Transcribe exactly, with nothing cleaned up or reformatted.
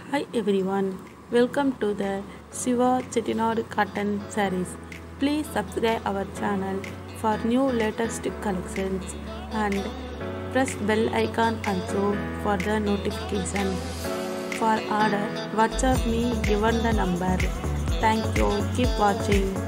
Hi everyone, welcome to the Siva Chettinad cotton sarees. Please subscribe our channel for new latest collections and press bell icon also for the notification. For order, WhatsApp me given the number. Thank you. Keep watching.